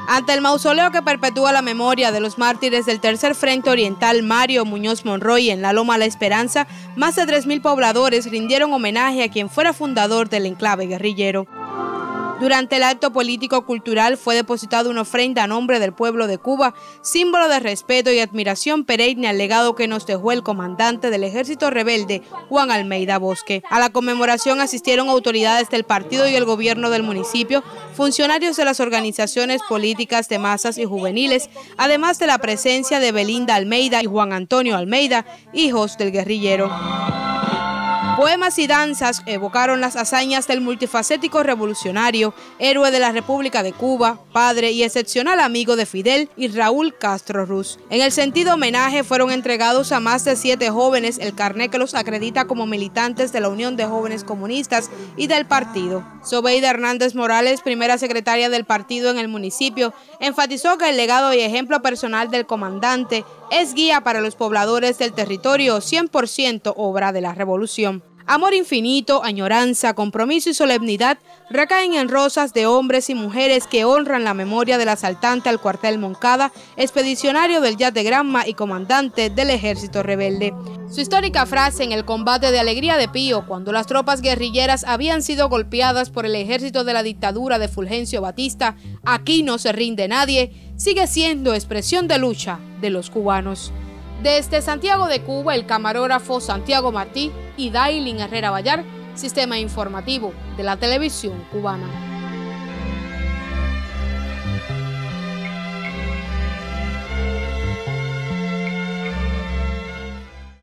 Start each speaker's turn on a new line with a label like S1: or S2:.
S1: Ante el mausoleo que perpetúa la memoria de los mártires del Tercer Frente Oriental Mario Muñoz Monroy en la Loma La Esperanza, más de 3.000 pobladores rindieron homenaje a quien fuera fundador del enclave guerrillero. Durante el acto político-cultural fue depositada una ofrenda a nombre del pueblo de Cuba, símbolo de respeto y admiración perenne al legado que nos dejó el comandante del ejército rebelde, Juan Almeida Bosque. A la conmemoración asistieron autoridades del partido y el gobierno del municipio, funcionarios de las organizaciones políticas de masas y juveniles, además de la presencia de Belinda Almeida y Juan Antonio Almeida, hijos del guerrillero. Poemas y danzas evocaron las hazañas del multifacético revolucionario, héroe de la República de Cuba, padre y excepcional amigo de Fidel y Raúl Castro Ruz. En el sentido homenaje fueron entregados a más de 7 jóvenes el carné que los acredita como militantes de la Unión de Jóvenes Comunistas y del partido. Zobeida Hernández Morales, primera secretaria del partido en el municipio, enfatizó que el legado y ejemplo personal del comandante es guía para los pobladores del territorio, 100% obra de la revolución. Amor infinito, añoranza, compromiso y solemnidad recaen en rosas de hombres y mujeres que honran la memoria del asaltante al cuartel Moncada, expedicionario del Yat de Granma y comandante del ejército rebelde. Su histórica frase en el combate de Alegría de Pío, cuando las tropas guerrilleras habían sido golpeadas por el ejército de la dictadura de Fulgencio Batista, "Aquí no se rinde nadie", sigue siendo expresión de lucha de los cubanos. Desde Santiago de Cuba, el camarógrafo Santiago Martí y Dailin Herrera Vallar, Sistema Informativo de la Televisión Cubana.